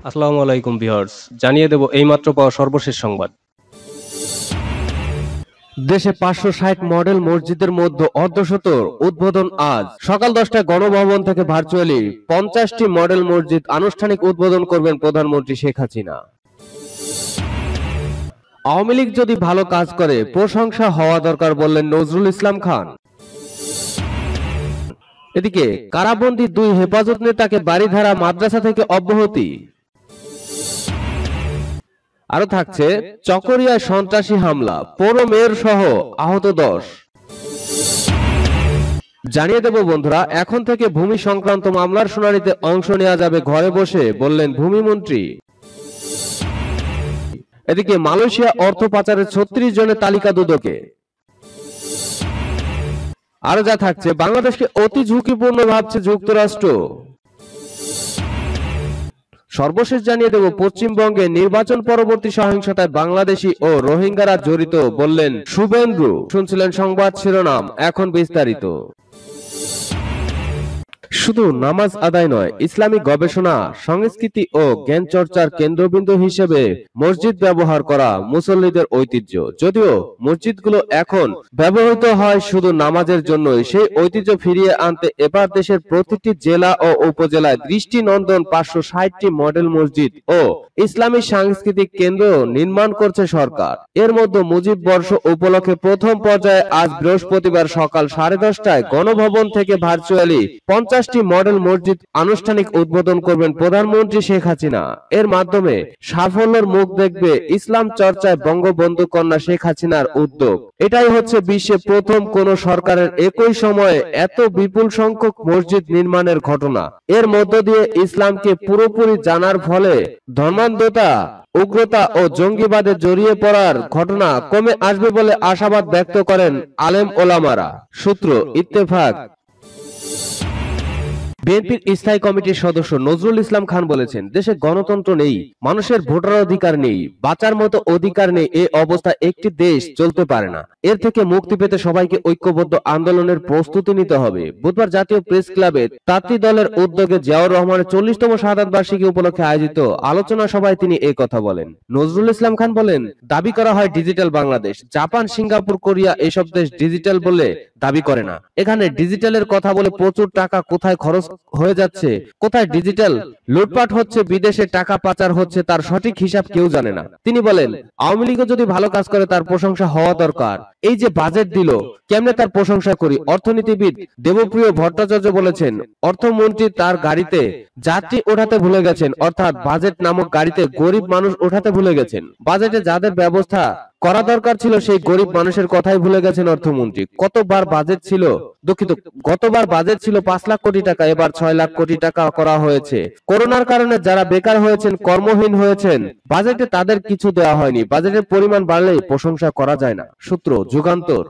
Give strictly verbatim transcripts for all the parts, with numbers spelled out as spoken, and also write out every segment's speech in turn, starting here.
আসসালামু আলাইকুম ভিউয়ার্স, জানিয়ে দেব এইমাত্র পাওয়া সর্বশেষ সংবাদ। দেশে পাঁচশো ষাট মডেল মসজিদের মধ্যে অর্ধশতর উদ্বোধন আজ সকাল দশটায় গণভবন থেকে ভার্চুয়ালি পঞ্চাশটি মডেল মসজিদ আনুষ্ঠানিক উদ্বোধন করবেন প্রধানমন্ত্রী শেখ হাসিনা। আওয়ামী লীগ যদি ভালো কাজ করে প্রশংসা হওয়া দরকার বললেন নজরুল ইসলাম খান। এদিকে কারাবন্দী দুই হেফাজত নেতাকে বাড়িধারা মাদ্রাসা থেকে অব্যাহতি। আরো থাকছে চকরিয়ায় সন্ত্রাসী হামলা, পৌর মেয়র সহ আহত দশ। জানিয়ে দেব বন্ধুরা, এখন থেকে ভূমি সংক্রান্ত মামলার শুনানিতে অংশ নেওয়া যাবে ঘরে বসে বললেন ভূমিমন্ত্রী। এদিকে মালয়েশিয়া অর্থ পাচারের ছত্রিশ জনের তালিকা দুদকে। আরো যা থাকছে, বাংলাদেশকে অতি ঝুঁকিপূর্ণ ভাবছে যুক্তরাষ্ট্র। সর্বশেষ জানিয়ে দেব, পশ্চিমবঙ্গে নির্বাচন পরবর্তী সহিংসতায় বাংলাদেশি ও রোহিঙ্গারা জড়িত বললেন শুভেন্দু। শুনছিলেন সংবাদ শিরোনাম, এখন বিস্তারিত। শুধু নামাজ আদায় নয়, ইসলামী গবেষণা, সংস্কৃতি ও জ্ঞান চর্চার কেন্দ্রবিন্দু হিসেবে মসজিদ ব্যবহার করা মুসল্লিদের ঐতিহ্য। যদিও মসজিদগুলো এখন ব্যবহৃত হয় শুধু নামাজের জন্যই, সেই ঐতিহ্য ফিরিয়ে আনতে এবার দেশের প্রতিটি জেলা ও উপজেলায় দৃষ্টিনন্দন পাঁচশো ষাটটি মডেল মসজিদ ও ইসলামী সাংস্কৃতিক কেন্দ্র নির্মাণ করছে সরকার। এর মধ্যে মুজিব বর্ষ উপলক্ষে প্রথম পর্যায়ে আজ বৃহস্পতিবার সকাল সাড়ে দশটায় গণভবন থেকে ভার্চুয়ালি পঞ্চাশ মডেল মসজিদ আনুষ্ঠানিক উদ্বোধন করবেন প্রধানমন্ত্রী শেখ হাসিনা। এর মাধ্যমে সাফল্যের মুখ দেখবে ইসলাম চর্চায় বঙ্গবন্ধু কন্যা শেখ হাসিনার উদ্যোগ। এটাই হচ্ছে বিশ্বে প্রথম কোন সরকারের একই সময়ে এত বিপুল সংখ্যক মসজিদ নির্মাণের ঘটনা। এর মধ্য দিয়ে ইসলামকে পুরোপুরি জানার ফলে ধর্মান্ধতা, উগ্রতা ও জঙ্গিবাদে জড়িয়ে পড়ার ঘটনা কমে আসবে বলে আশাবাদ ব্যক্ত করেন আলেম ওলামারা। সূত্র ইত্তেফাক। বিএনপির স্থায়ী কমিটির সদস্য নজরুল ইসলাম খান বলেছেন, দেশে গণতন্ত্র নেই, মানুষের ভোটার অধিকার নেই, বাঁচার মতো অধিকার নেই। এই অবস্থায় একটি দেশ চলতে পারে না। এর থেকে মুক্তি পেতে সবাইকে ঐক্যবদ্ধ আন্দোলনের প্রস্তুতি নিতে হবে। বুধবার জাতীয় প্রেস ক্লাবে তাঁতি দলের উদ্যোগে জিয়াউর রহমানের চল্লিশতম শাহাদাত বার্ষিকী উপলক্ষে আয়োজিত আলোচনা সভায় তিনি এই কথা বলেন। নজরুল ইসলাম খান বলেন, দাবি করা হয় digital Bangladesh, Japan, Singapore, Korea এসব দেশ ডিজিটাল বলে দাবি করে না। এখানে ডিজিটালের কথা বলে প্রচুর টাকা কোথায় খরচ হয়ে যাচ্ছে, কোথায় ডিজিটাল লুটপাট হচ্ছে, বিদেশে টাকা পাচার হচ্ছে, তার সঠিক হিসাব কেউ জানে না। তিনি বলেন, আওয়ামী লীগও যদি ভালো কাজ করে তার প্রশংসা হওয়া দরকার। এই যে বাজেট দিল, কেমনে তার প্রশংসা করি। অর্থনীতিবিদ দেবপ্রিয় ভট্টাচার্য বলেছেন, অর্থমন্ত্রী তার গাড়িতে যাত্রী ওঠাতে ভুলে গেছেন, অর্থাৎ বাজেট নামক গাড়িতে গরিব মানুষ ওঠাতে ভুলে গেছেন। বাজেটে যাদের ব্যবস্থা করা দরকার ছিল সেই গরিব মানুষের কথাই ভুলে গেছেন অর্থমন্ত্রী। কতবার বাজেট ছিল, দুঃখিত, গতবার বাজেট ছিল পাঁচ লাখ কোটি টাকা, এবার ছয় লাখ কোটি টাকা করা হয়েছে। করোনার কারণে যারা বেকার হয়েছেন, কর্মহীন হয়েছেন, বাজেটে তাদের কিছু দেওয়া হয়নি। বাজেটের পরিমাণ বাড়লেই প্রশংসা করা যায় না। সূত্র যুগান্তর।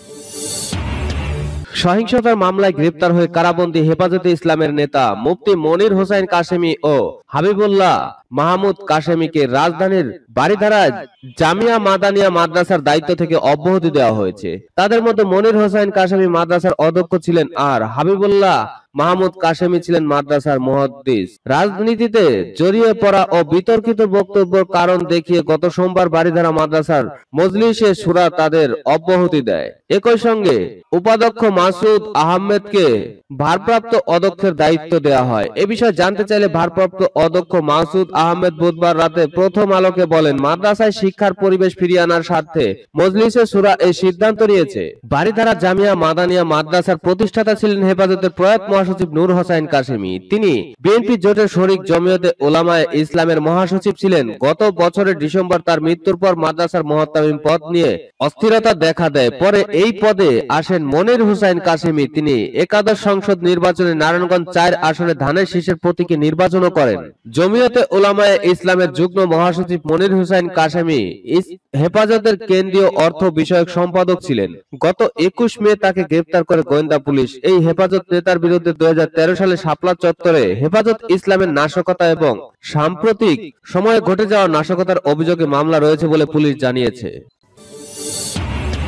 সহিংসতার মামলায় গ্রেপ্তার হয়ে কারাবন্দী হেফাজতে ইসলামের নেতা মুফতি মনির হোসাইন কাশেমি ও হাবিবুল্লাহ মাহমুদ কাশেমিকে রাজধানীর বাড়িধারা জামিয়া মাদানিয়া মাদ্রাসার দায়িত্ব থেকে অব্যাহতি দেওয়া হয়েছে। তাদের মধ্যে মনির হোসাইন কাশেমি মাদ্রাসার অধ্যক্ষ ছিলেন আর হাবিবুল্লাহ মাহমুদ কাশেমি ছিলেন মাদ্রাসার মুহাদ্দিস। রাজনীতিতে জড়িয়ে পড়া ও বিতর্কিত বক্তব্যের কারণ দেখিয়ে গত সোমবার বাড়িধারা মাদ্রাসার মজলিসে শুরা তাদের অব্যাহতি দেয়। একই সঙ্গে উপাধ্যক্ষ মাসুদ আহমেদকে ভারপ্রাপ্ত অধ্যক্ষের দায়িত্ব দেওয়া হয়। এ বিষয়ে জানতে চাইলে ভারপ্রাপ্ত অধ্যক্ষ মাসুদ আহমেদ বুধবার রাতে প্রথম আলোকে বলেন, মাদ্রাসায় শিক্ষার পরিবেশ ফিরিয়ে আনার স্বার্থে মজলিসে শুরা এই সিদ্ধান্ত নিয়েছে। বাড়িধারা জামিয়া মাদানিয়া মাদ্রাসার প্রতিষ্ঠাতা ছিলেন হেফাজতের প্রয়াত মহাসচিব নূর হোসাইন কাশেমি। তিনি বিএনপি জোটের শরিক জমিয়তে উলামায়ে ইসলামের মহাসচিব ছিলেন। গত বছরের ডিসেম্বর তার মৃত্যুর পর মাদ্রাসার মুহতামিম পদ নিয়ে অস্থিরতা দেখা দেয়। পরে এই পদে আসেন মনির হোসাইন কাশেমি। তিনি একাদশ সংসদ নির্বাচনে নারায়ণগঞ্জ চার আসনে ধানের শীষের প্রতীকে নির্বাচনও করেন। জমিয়তে উলামায়ে ইসলামের যুগ্ম মহাসচিব মনির হোসাইন কাশেমি হেফাজতের কেন্দ্রীয় অর্থ বিষয়ক সম্পাদক ছিলেন। গত একুশ মে তাকে গ্রেপ্তার করে গোয়েন্দা পুলিশ। এই হেফাজত নেতার বিরুদ্ধে দুই হাজার তেরো সালে শাপলা চত্বরে হেফাজত ইসলামের নাশকতা এবং সাম্প্রতিক সময়ে ঘটে যাওয়া নাশকতার অভিযোগে মামলা রয়েছে বলে পুলিশ জানিয়েছে।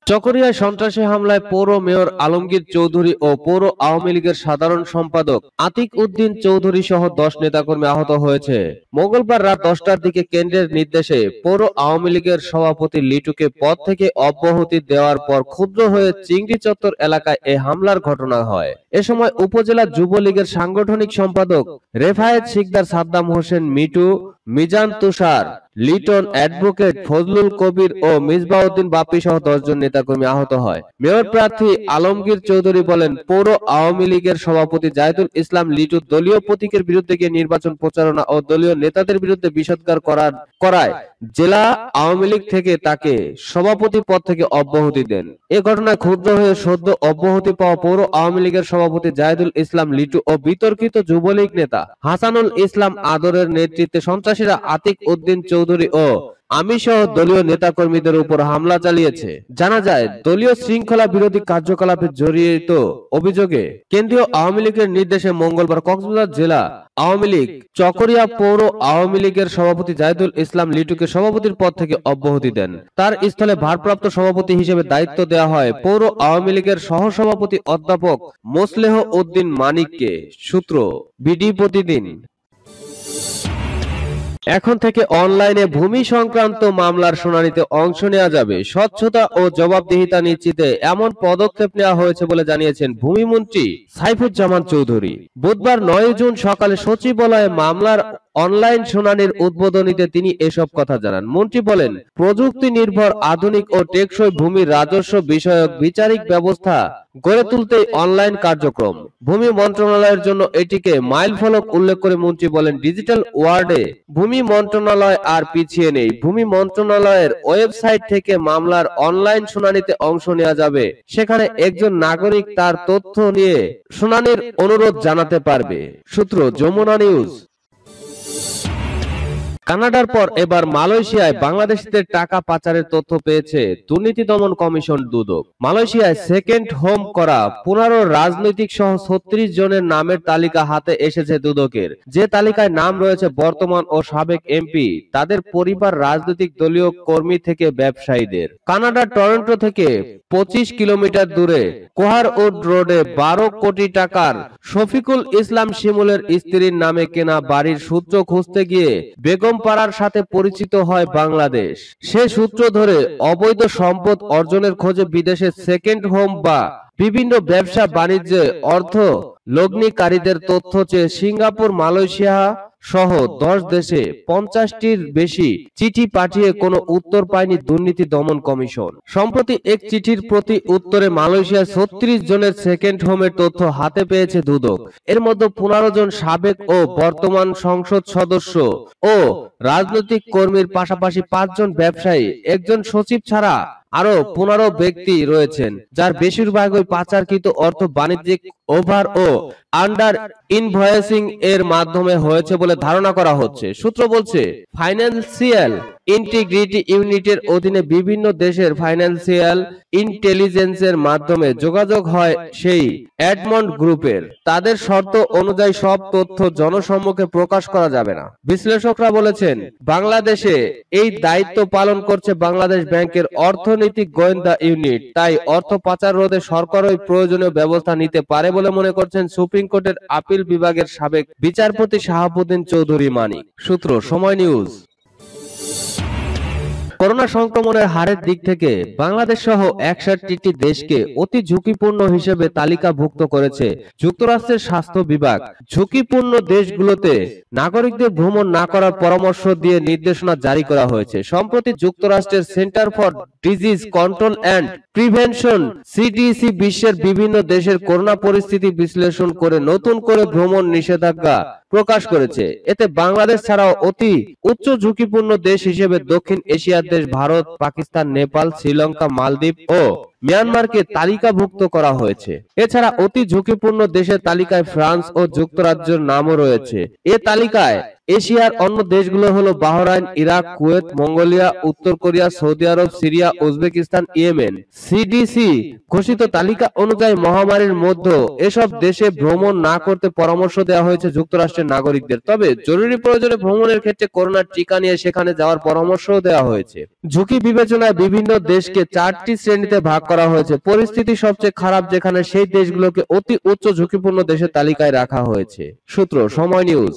চকরিয়ায় সন্ত্রাসী হামলায় পৌর মেয়র আলমগীর চৌধুরী ও পৌর আওয়ামী লীগের সাধারণ সম্পাদক আতিক উদ্দিন চৌধুরী সহ দশ নেতাকর্মী আহত হয়েছে। মঙ্গলবার রাত দশটার দিকে কেন্দ্রের নির্দেশে পৌর আওয়ামী লীগের সভাপতি লিটুকে পদ থেকে অব্যাহতি দেওয়ার পর ক্ষুব্ধ হয়ে চিংড়ি চত্বর এলাকায় এই হামলার ঘটনা হয়। এ সময় উপজেলা যুবলীগের সাংগঠনিক সম্পাদক রেফায়েত শিকদার, সাদ্দাম হোসেন মিটু, মিজান তুষার, লিটন, অ্যাডভোকেট ফজলুল কবির ও মিসবাউদ্দিন বাপ্পি সহ দশজন নেতাকর্মী আহত হয়। মেয়র প্রার্থী আলমগীর চৌধুরী বলেন, পৌর আওয়ামী লীগের সভাপতি জাহিদুল ইসলাম লিটু দলীয় প্রতীকের বিরুদ্ধে গিয়ে নির্বাচন প্রচারণা ও দলীয় নেতাদের বিরুদ্ধে বিষোদ্গার করার করায় জেলা আওয়ামী লীগ থেকে তাকে সভাপতি পদ থেকে অব্যাহতি দেন। এ ঘটনায় ক্ষুব্ধ হয়ে সদ্য অব্যাহতি পাওয়া পৌর আওয়ামী লীগের সভাপতি জাহিদুল ইসলাম লিটু ও বিতর্কিত যুবলীগ নেতা হাসানুল ইসলাম আদরের নেতৃত্বে সন্ত্রাসীরা আতিক উদ্দিন চৌধুরী ও আমি সহ দলীয় নেতাকর্মীদের উপর হামলা চালিয়েছে। জানা যায়, দলীয় শৃঙ্খলা বিরোধী কার্যকলাপে জড়িত অভিযোগে কেন্দ্রীয় আওয়ামী লীগের নির্দেশে মঙ্গলবার কক্সবাজার জেলা আওয়ামী লীগ চকরিয়া পৌর আওয়ামী লীগের সভাপতি জাহিদুল ইসলাম লিটুকে সভাপতির পদ থেকে অব্যাহতি দেন। তার স্থলে ভারপ্রাপ্ত সভাপতি হিসেবে দায়িত্ব দেওয়া হয় পৌর আওয়ামী লীগের সহসভাপতি অধ্যাপক মোসলেহ উদ্দিন মানিককে। সূত্র বিডি প্রতিদিন। এখন থেকে অনলাইনে ভূমি সংক্রান্ত মামলার শুনানিতে অংশ নেওয়া যাবে। স্বচ্ছতা ও জবাবদিহিতা নিশ্চিতে এমন পদক্ষেপ নেওয়া হয়েছে বলে জানিয়েছেন ভূমিমন্ত্রী সাইফুজ্জামান চৌধুরী। বুধবার নয় জুন সকালে সচিবালয়ে মামলার অনলাইন শুনানির উদ্বোধনীতে তিনি এসব কথা জানান। মন্ত্রী বলেন, প্রযুক্তি নির্ভর আধুনিক ও টেকসই ভূমি রাজস্ব বিষয়ক বিচারিক ব্যবস্থা গড়ে তুলতে অনলাইন কার্যক্রম। ভূমি মন্ত্রণালয়ের জন্য এটিকে মাইলফলক উল্লেখ করে মন্ত্রী বলেন, ডিজিটাল ওয়ার্ল্ডে ভূমি মন্ত্রণালয় আর পিছিয়ে নেই। ভূমি মন্ত্রণালয়ের ওয়েবসাইট থেকে মামলার অনলাইন শুনানিতে অংশ নেওয়া যাবে। সেখানে একজন নাগরিক তার তথ্য নিয়ে শুনানির অনুরোধ জানাতে পারবে। সূত্র যমুনা নিউজ। কানাডার পর এবার মালয়েশিয়ায় বাংলাদেশিদের টাকা পাচারের তথ্য পেয়েছে দুর্নীতি দমন কমিশন দুদক। মালয়েশিয়ায় সেকেন্ড হোম করা পনেরো রাজনৈতিক সহ ছত্রিশ জনের নামের তালিকা হাতে এসেছে দুদকের। যে তালিকায় নাম রয়েছে বর্তমান ও সাবেক এমপি, তাদের পরিবার, রাজনৈতিক দলীয় কর্মী থেকে ব্যবসায়ীদের। কানাডার টরন্টো থেকে পঁচিশ কিলোমিটার দূরে কোহারউড রোডে বারো কোটি টাকার শফিকুল ইসলাম শিমুলের স্ত্রীর নামে কেনা বাড়ির সূত্র খুঁজতে গিয়ে বেগম পাড়ার সাথে পরিচিত হয় বাংলাদেশ। সে সূত্র ধরে অবৈধ সম্পদ অর্জনের খোঁজে বিদেশে সেকেন্ড হোম বা বিভিন্ন ব্যবসা বাণিজ্যে অর্থ লগ্নিকারীদের তথ্য চেয়ে সিঙ্গাপুর, মালয়েশিয়া সহ দশ দেশে পঞ্চাশটির বেশি চিঠি পাঠিয়ে কোনো উত্তর পায়নি দুর্নীতি দমন কমিশন। সম্প্রতি এক চিঠির প্রতি উত্তরে মালয়েশিয়ার ছত্রিশ জনের সেকেন্ড হোমের তথ্য হাতে পেয়েছে দুদক। এর মধ্যে পনেরো জন সাবেক ও বর্তমান সংসদ সদস্য ও রাজনৈতিক কর্মীর পাশাপাশি পাঁচজন ব্যবসায়ী, একজন সচিব ছাড়া আরো পনেরো ব্যক্তি রয়েছেন, যার বেশিরভাগই পাচারকৃত অর্থ বাণিজ্যিক ওভার ও আন্ডার ইনভয়েসিং এর মাধ্যমে হয়েছে বলে ধারণা করা হচ্ছে। সূত্র বলছে, ফাইন্যান্সিয়াল ইন্টিগ্রিটি ইউনিটের অধীনে বিভিন্ন দেশের ফাইন্যান্সিয়াল ইন্টেলিজেন্সের মাধ্যমে যোগাযোগ হয় সেই এডমন্ড গ্রুপের। তাদের শর্ত অনুযায়ী সব তথ্য জনসম্মুখে প্রকাশ করা যাবে না। বিশ্লেষকরা বলেছেন, বাংলাদেশে এই দায়িত্ব পালন করছে বাংলাদেশ ব্যাংকের অর্থনৈতিক গোয়েন্দা ইউনিট। তাই অর্থ পাচার রোধে সরকারই প্রয়োজনীয় ব্যবস্থা নিতে পারে বলে মনে করছেন সুপ্রিম কোর্টের আপিল বিভাগের সাবেক বিচারপতি শাহাবুদ্দিন চৌধুরী মানিক। সূত্র সময় নিউজ। করোনা সংক্রমণের হারের দিক থেকে বাংলাদেশ সহ একষট্টি দেশকে অতি ঝুঁকিপূর্ণ হিসেবে তালিকাভুক্ত করেছে যুক্তরাষ্ট্রের স্বাস্থ্য বিভাগ। ঝুঁকিপূর্ণ দেশগুলোতে নাগরিকদের ভ্রমণ না করার পরামর্শ দিয়ে নির্দেশনা জারি করা হয়েছে। সম্প্রতি যুক্তরাষ্ট্রের center for disease control and prevention CDC বিশ্বের বিভিন্ন দেশের করোনা পরিস্থিতি বিশ্লেষণ করে নতুন করে ভ্রমণ নিষেধাজ্ঞা প্রকাশ করেছে। এতে বাংলাদেশ ছাড়াও অতি উচ্চ ঝুঁকিপূর্ণ দেশ হিসেবে দক্ষিণ এশিয়ার দেশ ভারত, পাকিস্তান, নেপাল, শ্রীলঙ্কা, মালদ্বীপ ও মিয়ানমারকে তালিকাভুক্ত করা হয়েছে। এছাড়া অতি ঝুঁকিপূর্ণ দেশের তালিকায় ফ্রান্স ও যুক্তরাজ্যের নামও রয়েছে। এ তালিকায় এশিয়ার অন্য দেশগুলো হলো বাহরাইন, ইরাক, কুয়েত, মঙ্গোলিয়া, উত্তর কোরিয়া, সৌদি আরব, সিরিয়া, উজবেকিস্তান, ইয়েমেন। সিডিসি ঘোষিত তালিকা অনুযায়ী মহামারীর মধ্যে এসব দেশে ভ্রমণ না করতে পরামর্শ দেওয়া হয়েছে যুক্তরাষ্ট্রের নাগরিকদের। তবে জরুরি প্রয়োজনে ভ্রমণের ক্ষেত্রে করোনার টিকা নিয়ে সেখানে যাওয়ার পরামর্শও দেওয়া হয়েছে। ঝুঁকি বিবেচনায় বিভিন্ন দেশকে চারটি শ্রেণীতে ভাগ করা হয়েছে। পরিস্থিতি সবচেয়ে খারাপ যেখানে সেই দেশগুলোকে অতি উচ্চ ঝুঁকিপূর্ণ দেশের তালিকায় রাখা হয়েছে। সূত্র সময় নিউজ।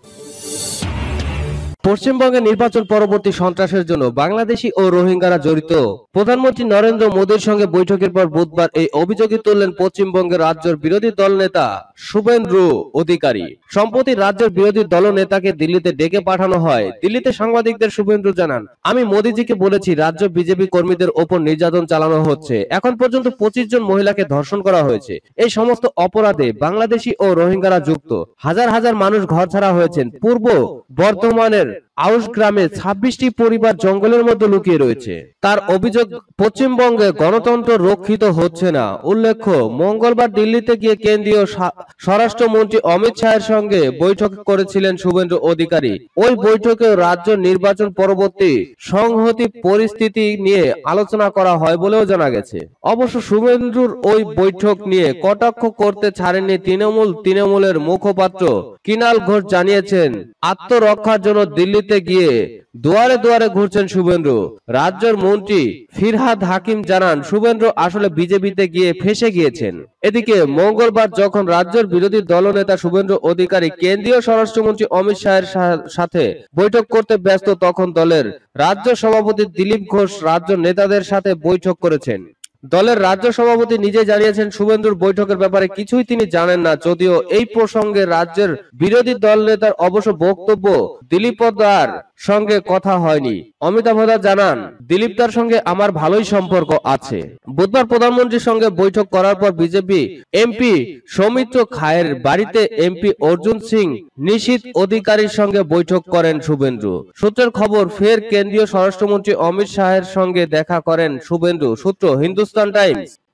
পশ্চিমবঙ্গে নির্বাচন পরবর্তী সন্ত্রাসের জন্য বাংলাদেশি ও রোহিঙ্গারা জড়িত। প্রধানমন্ত্রী নরেন্দ্র মোদীর সঙ্গে বৈঠকের পর বুধবার এই অভিযোগই তুললেন পশ্চিমবঙ্গের রাজ্যের বিরোধী দল নেতা শুভেন্দু অধিকারী। সম্প্রতি রাজ্যের বিরোধী দল নেতাকে দিল্লিতে ডেকে পাঠানো হয়। দিল্লিতে সাংবাদিকদের শুভেন্দু জানান, আমি মোদীজিকে বলেছি রাজ্য বিজেপি কর্মীদের ওপর নির্যাতন চালানো হচ্ছে। এখন পর্যন্ত পঁচিশ জন মহিলাকে ধর্ষণ করা হয়েছে। এই সমস্ত অপরাধে বাংলাদেশি ও রোহিঙ্গারা যুক্ত। হাজার হাজার মানুষ ঘরছাড়া হয়েছেন। পূর্ব বর্ধমানের আউশ গ্রামে ছাব্বিশটি পরিবার জঙ্গলের মধ্যে লুকিয়ে রয়েছে। তার অভিযোগ, পশ্চিমবঙ্গে গণতন্ত্র রক্ষিত হচ্ছে না। উল্লেখ্য, মঙ্গলবার দিল্লিতে গিয়ে কেন্দ্রীয় স্বরাষ্ট্রমন্ত্রী অমিত শাহের সঙ্গে বৈঠক করেছিলেন শুভেন্দু অধিকারী। ওই বৈঠকে রাজ্য নির্বাচন পরবর্তী সংহতি পরিস্থিতি নিয়ে আলোচনা করা হয় বলেও জানা গেছে। অবশ্য শুভেন্দুর ওই বৈঠক নিয়ে কটাক্ষ করতে ছাড়েননি তৃণমূল। তৃণমূলের মুখপাত্র কিনাল ঘোষ জানিয়েছেন, আত্মরক্ষার জন্য দিল্লিতে গিয়ে দুয়ারে দুয়ারে ঘুরছেন শুভেন্দু। রাজ্যের মন্ত্রী ফিরহাদ হাকিম জানান, শুভেন্দু আসলে বিজেপিতে গিয়ে ফেঁসে গিয়েছেন। এদিকে মঙ্গলবার যখন রাজ্যের বিরোধী দলনেতা শুভেন্দু অধিকারী কেন্দ্রীয় স্বরাষ্ট্রমন্ত্রী অমিত শাহের সাথে বৈঠক করতে ব্যস্ত, তখন দলের রাজ্য সভাপতি দিলীপ ঘোষ রাজ্য নেতাদের সাথে বৈঠক করেছেন। দলের রাজ্য সভাপতি নিজে জানিয়েছেন, শুভেন্দুর বৈঠকের ব্যাপারে কিছুই তিনি জানেন না। যদিও এই প্রসঙ্গে রাজ্যের বিরোধী দল নেতার অবশ্য বক্তব্য, দিলীপদার সঙ্গে কথা হয়নি। অমিতাভদা জানান, দিলীপদার সঙ্গে আমার ভালোই সম্পর্ক আছে। বুধবার প্রধানমন্ত্রীর সঙ্গে বৈঠক করার পর বিজেপি এমপি সৌমিত্র খায়ের বাড়িতে এমপি অর্জুন সিং নিশীথ অধিকারীর সঙ্গে বৈঠক করেন শুভেন্দু। সূত্রের খবর, ফের কেন্দ্রীয় স্বরাষ্ট্রমন্ত্রী অমিত শাহের সঙ্গে দেখা করেন শুভেন্দু। সূত্র হিন্দুস্তান টাইমস।